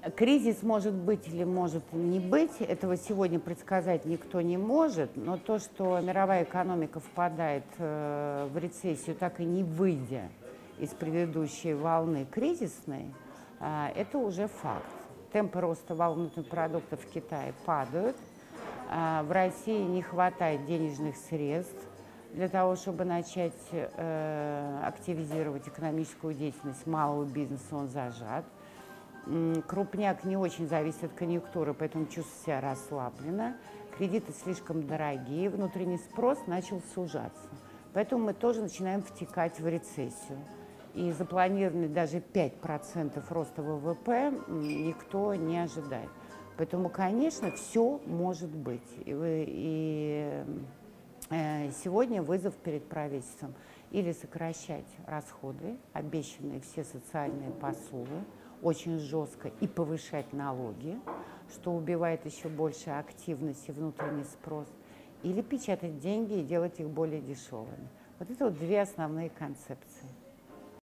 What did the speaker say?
Кризис может быть или может не быть, этого сегодня предсказать никто не может, но то, что мировая экономика впадает в рецессию, так и не выйдя из предыдущей волны кризисной, это уже факт. Темпы роста валового внутреннего продукта в Китае падают, в России не хватает денежных средств для того, чтобы начать активизировать экономическую деятельность малого бизнеса, он зажат. Крупняк не очень зависит от конъюнктуры, поэтому чувствует себя расслабленно. Кредиты слишком дорогие, внутренний спрос начал сужаться. Поэтому мы тоже начинаем втекать в рецессию. И запланированный даже 5% роста ВВП никто не ожидает. Поэтому, конечно, все может быть. Сегодня вызов перед правительством или сокращать расходы, обещанные все социальные посулы, очень жестко, и повышать налоги, что убивает еще больше активности, внутренний спрос, или печатать деньги и делать их более дешевыми. Вот это вот две основные концепции.